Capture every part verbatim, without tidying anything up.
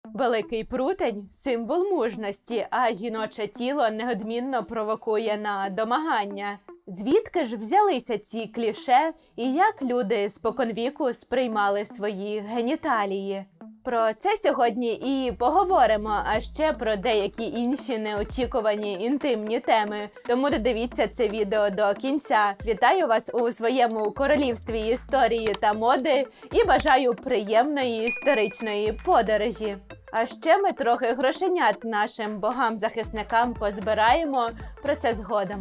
Великий прутень – символ мужності, а жіноче тіло неодмінно провокує на домагання. Звідки ж взялися ці кліше і як люди споконвіку сприймали свої геніталії? Про це сьогодні і поговоримо, а ще про деякі інші неочікувані інтимні теми. Тому додивіться це відео до кінця. Вітаю вас у своєму королівстві історії та моди і бажаю приємної історичної подорожі. А ще ми трохи грошенят нашим богам-захисникам позбираємо, про це згодом.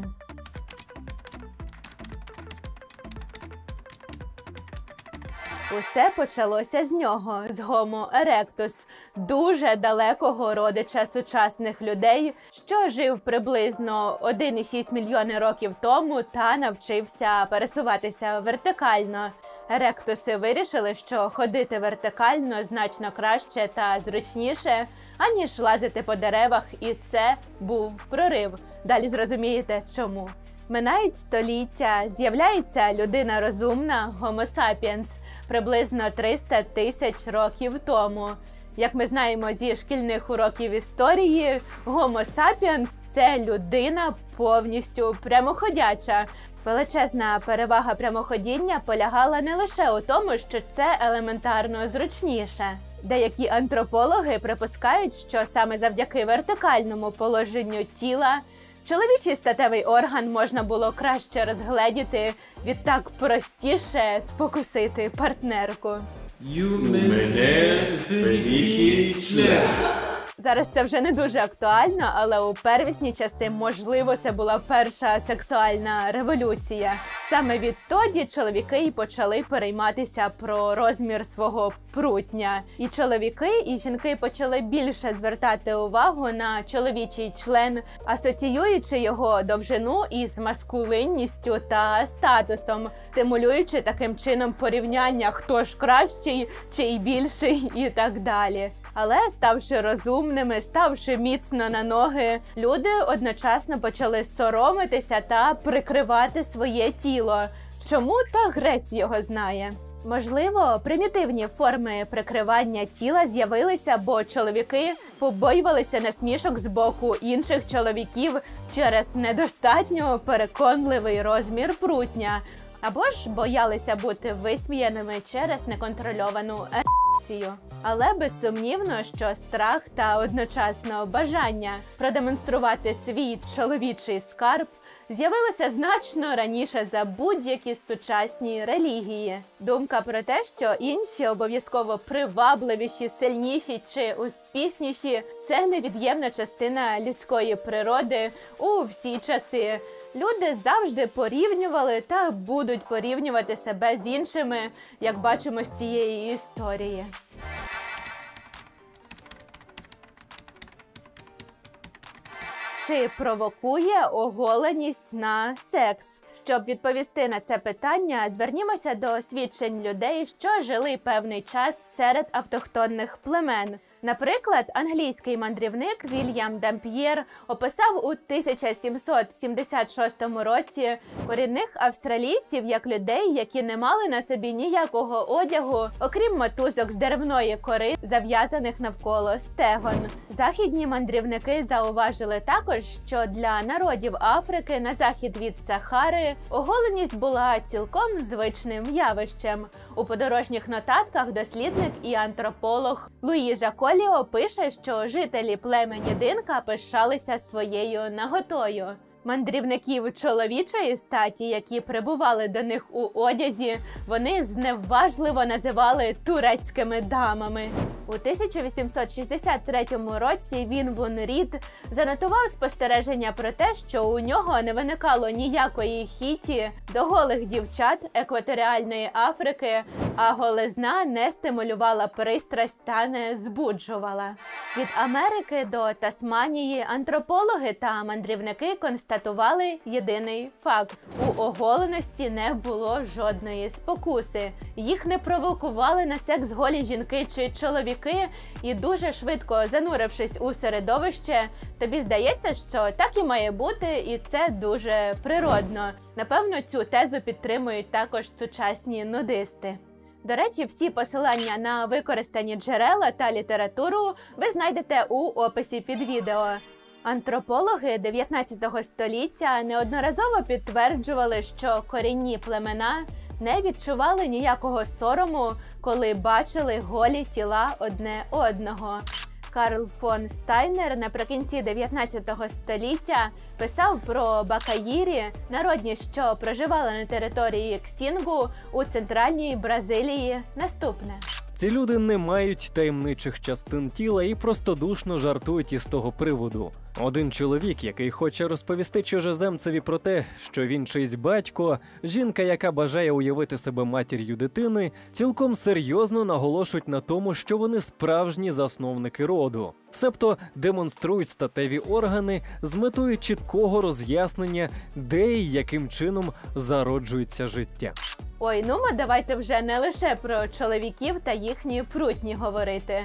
Усе почалося з нього, з Homo erectus, дуже далекого родича сучасних людей, що жив приблизно один цілих шість мільйони років тому та навчився пересуватися вертикально. Еректуси вирішили, що ходити вертикально значно краще та зручніше, аніж лазити по деревах, і це був прорив. Далі зрозумієте, чому. Минають століття, з'являється людина розумна, Homo sapiens, приблизно триста тисяч років тому. Як ми знаємо зі шкільних уроків історії, Homo sapiens – це людина повністю прямоходяча. Величезна перевага прямоходіння полягала не лише у тому, що це елементарно зручніше. Деякі антропологи припускають, що саме завдяки вертикальному положенню тіла чоловічий статевий орган можна було краще розгледіти, відтак простіше спокусити партнерку. У мене великий член. Зараз це вже не дуже актуально, але у первісні часи, можливо, це була перша сексуальна революція. Саме відтоді чоловіки й почали перейматися про розмір свого прутня. І чоловіки, і жінки почали більше звертати увагу на чоловічий член, асоціюючи його довжину із маскулинністю та статусом, стимулюючи таким чином порівняння, хто ж кращий, чий більший і так далі. Але ставши розумними, ставши міцно на ноги, люди одночасно почали соромитися та прикривати своє тіло. Чому? Та грець його знає. Можливо, примітивні форми прикривання тіла з'явилися, бо чоловіки побоювалися насмішок з боку інших чоловіків через недостатньо переконливий розмір прутня, або ж боялися бути висміяними через неконтрольовану ерекцію. Але безсумнівно, що страх та одночасно бажання продемонструвати свій чоловічий скарб з'явилося значно раніше за будь-які сучасні релігії. Думка про те, що інші обов'язково привабливіші, сильніші чи успішніші – це невід'ємна частина людської природи у всі часи. Люди завжди порівнювали та будуть порівнювати себе з іншими, як бачимо з цієї історії. Чи провокує оголеність на секс? Щоб відповісти на це питання, звернімося до свідчень людей, що жили певний час серед автохтонних племен. Наприклад, англійський мандрівник Вільям Дамп'єр описав у тисяча сімсот сімдесят шостому році корінних австралійців як людей, які не мали на собі ніякого одягу, окрім мотузок з деревної кори, зав'язаних навколо стегон. Західні мандрівники зауважили також, що для народів Африки на захід від Сахари оголеність була цілком звичним явищем. У подорожніх нотатках дослідник і антрополог Луї Жаколіо пише, що жителі племені Динка пишалися своєю наготою. Мандрівників чоловічої статі, які прибували до них у одязі, вони зневажливо називали турецькими дамами. У тисяча вісімсот шістдесят третьому році Вінвун Рід занотував спостереження про те, що у нього не виникало ніякої хіті до голих дівчат екваторіальної Африки, а голизна не стимулювала пристрасть та не збуджувала. Від Америки до Тасманії антропологи та мандрівники констатували єдиний факт – у оголеності не було жодної спокуси. Їх не провокували на секс голі жінки чи чоловіки, і дуже швидко занурившись у середовище, тобі здається, що так і має бути, і це дуже природно. Напевно, цю тезу підтримують також сучасні нудисти. До речі, всі посилання на використані джерела та літературу ви знайдете у описі під відео. Антропологи дев'ятнадцятого століття неодноразово підтверджували, що корінні племена не відчували ніякого сорому, коли бачили голі тіла одне одного. Карл фон Стайнер наприкінці дев'ятнадцятого століття писав про бакаїрі, народні, що проживали на території Ксінгу у центральній Бразилії, наступне. Ці люди не мають таємничих частин тіла і простодушно жартують із того приводу. Один чоловік, який хоче розповісти чужеземцеві про те, що він чийсь батько, жінка, яка бажає уявити себе матір'ю дитини, цілком серйозно наголошують на тому, що вони справжні засновники роду. Себто демонструють статеві органи з метою чіткого роз'яснення, де і яким чином зароджується життя. Ой, ну ми давайте вже не лише про чоловіків та їхні прутні говорити.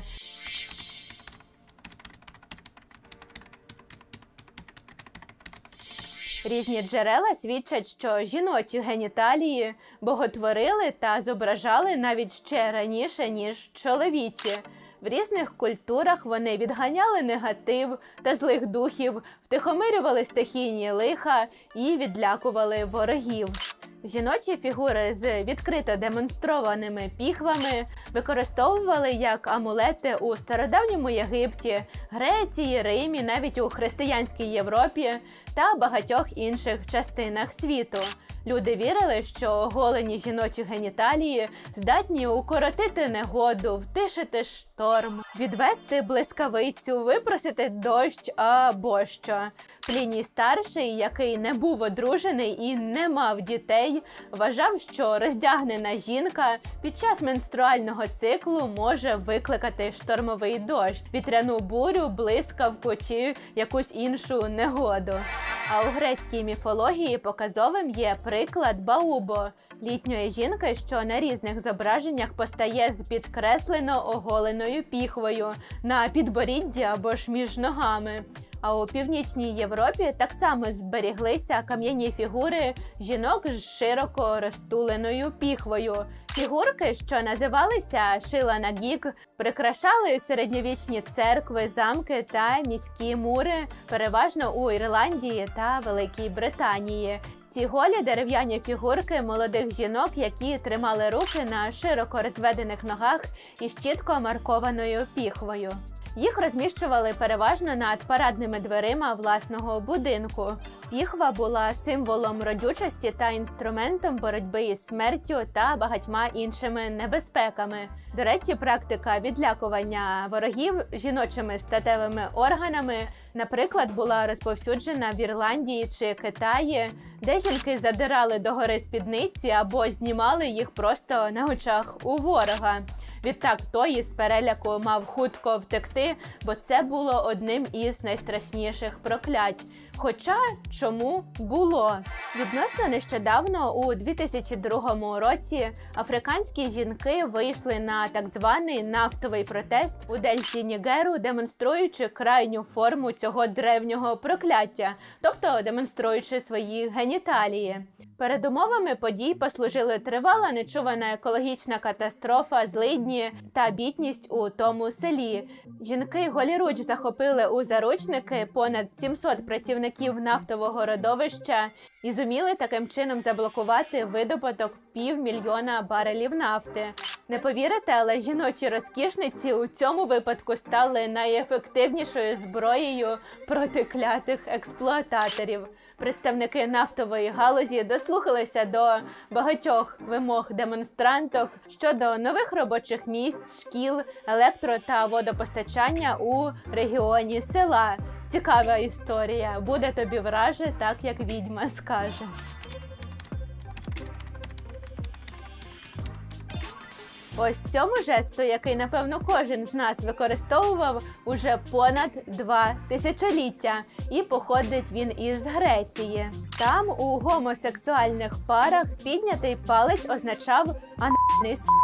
Різні джерела свідчать, що жіночі геніталії боготворили та зображали навіть ще раніше, ніж чоловічі. В різних культурах вони відганяли негатив та злих духів, втихомирювали стихійні лиха і відлякували ворогів. Жіночі фігури з відкрито демонстрованими піхвами використовували як амулети у стародавньому Єгипті, Греції, Римі, навіть у християнській Європі та багатьох інших частинах світу. Люди вірили, що оголені жіночі геніталії здатні укоротити негоду, втишити шторм, відвести блискавицю, випросити дощ або що. Пліній старший, який не був одружений і не мав дітей, вважав, що роздягнена жінка під час менструального циклу може викликати штормовий дощ, вітряну бурю, блискавку чи якусь іншу негоду. А у грецькій міфології показовим є приклад Баубо – літньої жінки, що на різних зображеннях постає з підкреслено оголеною піхвою на підборідді або ж між ногами. А у Північній Європі так само зберіглися кам'яні фігури жінок з широко розтуленою піхвою. Фігурки, що називалися шила-на-гік, прикрашали середньовічні церкви, замки та міські мури, переважно у Ірландії та Великій Британії. Ці голі дерев'яні фігурки молодих жінок, які тримали руки на широко розведених ногах із чітко маркованою піхвою. Їх розміщували переважно над парадними дверима власного будинку. Піхва була символом родючості та інструментом боротьби із смертю та багатьма іншими небезпеками. До речі, практика відлякування ворогів жіночими статевими органами, наприклад, була розповсюджена в Ірландії чи Китаї, де жінки задирали догори спідниці або знімали їх просто на очах у ворога. Відтак той із переляку мав хутко втекти, бо це було одним із найстрашніших проклять. Хоча чому було? Відносно нещодавно, у дві тисячі другому році, африканські жінки вийшли на так званий нафтовий протест у дельті Нігеру, демонструючи крайню форму цього древнього прокляття, тобто демонструючи свої геніталії. Передумовами подій послужили тривала нечувана екологічна катастрофа, злидні та бідність у тому селі. Жінки голіруч захопили у заручники понад сімсот працівників нафтового родовища і зуміли таким чином заблокувати видобуток півмільйона барелів нафти. Не повірите, але жіночі розкішниці у цьому випадку стали найефективнішою зброєю проти клятих експлуататорів. Представники нафтової галузі дослухалися до багатьох вимог демонстранток щодо нових робочих місць, шкіл, електро- та водопостачання у регіоні села. Цікава історія. Буде тобі враже, так як відьма скаже. Ось цьому жесту, який, напевно, кожен з нас використовував уже понад два тисячоліття, і походить він із Греції. Там у гомосексуальних парах піднятий палець означав «анальний с***».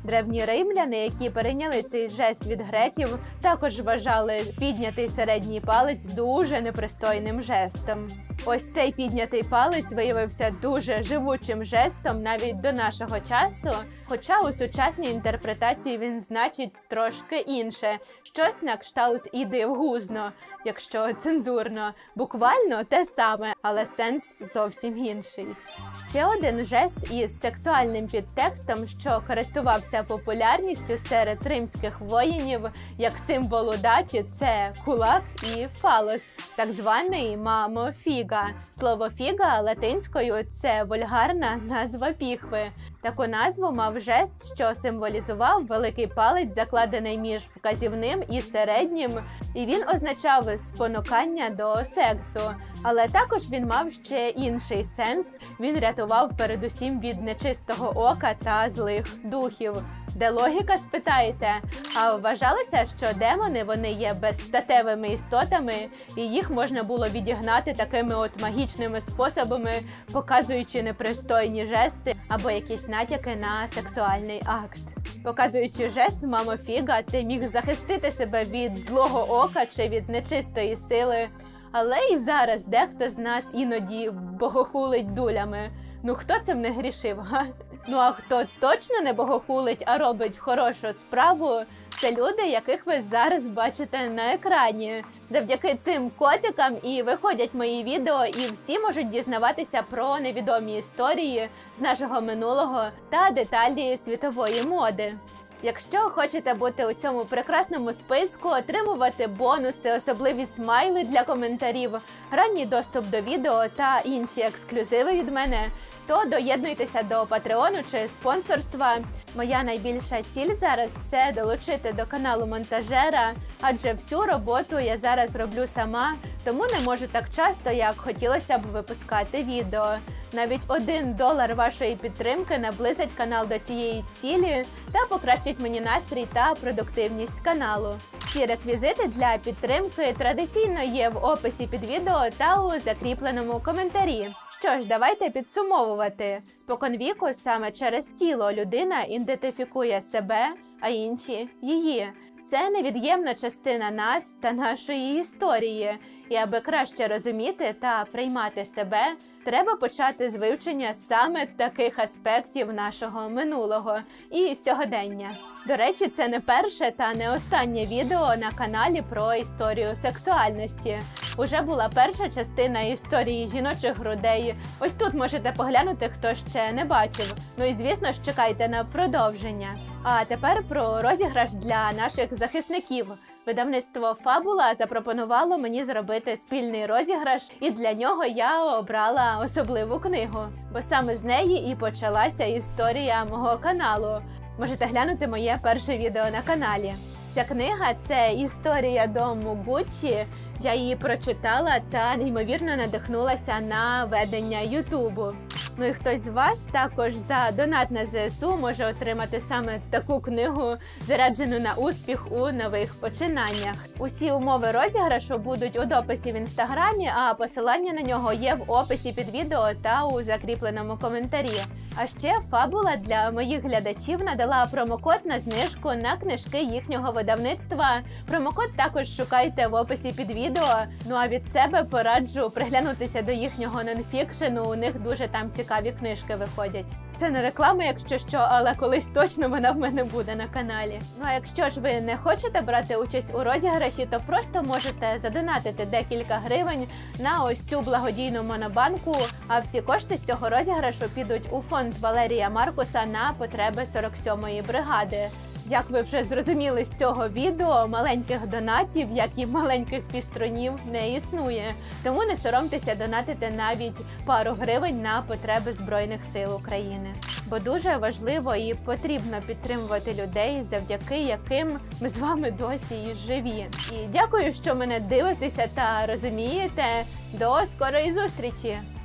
Древні римляни, які перейняли цей жест від греків, також вважали піднятий середній палець дуже непристойним жестом. Ось цей піднятий палець виявився дуже живучим жестом навіть до нашого часу, хоча у сучасній інтерпретації він значить трошки інше. Щось на кшталт «іди в гузно», якщо цензурно. Буквально те саме, але сенс зовсім інший. Ще один жест із сексуальним підтекстом, що користувався популярністю серед римських воїнів як символ удачі, це кулак і фалос, так званий мамо фіга. Слово фіга латинською – це вульгарна назва піхви. Таку назву мав жест, що символізував великий палець, закладений між вказівним і середнім, і він означав спонукання до сексу. Але також він мав ще інший сенс – він рятував передусім від нечистого ока та злих духів. Де логіка, спитаєте? А вважалося, що демони, вони є безстатевими істотами, і їх можна було відігнати такими от магічними способами, показуючи непристойні жести або якісь натяки на сексуальний акт. Показуючи жест «мамо фіга», ти міг захистити себе від злого ока чи від нечистої сили. Але і зараз дехто з нас іноді богохулить дулями. Ну хто цим не грішив, га? Ну а хто точно не богохулить, а робить хорошу справу, це люди, яких ви зараз бачите на екрані. Завдяки цим котикам і виходять мої відео, і всі можуть дізнаватися про невідомі історії з нашого минулого та деталі світової моди. Якщо хочете бути у цьому прекрасному списку, отримувати бонуси, особливі смайли для коментарів, ранній доступ до відео та інші ексклюзиви від мене, то доєднуйтеся до Патреону чи спонсорства. Моя найбільша ціль зараз – це долучити до каналу монтажера, адже всю роботу я зараз роблю сама, тому не можу так часто, як хотілося б випускати відео. Навіть один долар вашої підтримки наблизить канал до цієї цілі та покращить мені настрій та продуктивність каналу. Всі реквізити для підтримки традиційно є в описі під відео та у закріпленому коментарі. Що ж, давайте підсумовувати. Споконвіку саме через тіло людина ідентифікує себе, а інші – її. Це невід'ємна частина нас та нашої історії. І аби краще розуміти та приймати себе, треба почати з вивчення саме таких аспектів нашого минулого і сьогодення. До речі, це не перше та не останнє відео на каналі про історію сексуальності. Уже була перша частина історії жіночих грудей. Ось тут можете поглянути, хто ще не бачив. Ну і звісно ж, чекайте на продовження. А тепер про розіграш для наших захисників. Видавництво «Фабула» запропонувало мені зробити спільний розіграш, і для нього я обрала особливу книгу. Бо саме з неї і почалася історія мого каналу. Можете глянути моє перше відео на каналі. Ця книга – це історія дому Гуччі. Я її прочитала та неймовірно надихнулася на ведення Ютубу. Ну і хтось з вас також за донат на зе ес у може отримати саме таку книгу, заряджену на успіх у нових починаннях. Усі умови розіграшу будуть у дописі в інстаграмі, а посилання на нього є в описі під відео та у закріпленому коментарі. А ще Фабула для моїх глядачів надала промокод на знижку на книжки їхнього видавництва. Промокод також шукайте в описі під відео. Ну а від себе пораджу приглянутися до їхнього нонфікшену, у них дуже там цікаві книжки виходять. Це не реклама, якщо що, але колись точно вона в мене буде на каналі. Ну а якщо ж ви не хочете брати участь у розіграші, то просто можете задонатити декілька гривень на ось цю благодійну монобанку, а всі кошти з цього розіграшу підуть у фонд Валерія Маркуса на потреби сорок сьомої бригади. Як ви вже зрозуміли з цього відео, маленьких донатів, як і маленьких піструнів, не існує. Тому не соромтеся донатити навіть пару гривень на потреби Збройних сил України. Бо дуже важливо і потрібно підтримувати людей, завдяки яким ми з вами досі і живі. І дякую, що мене дивитеся та розумієте. До скорої зустрічі!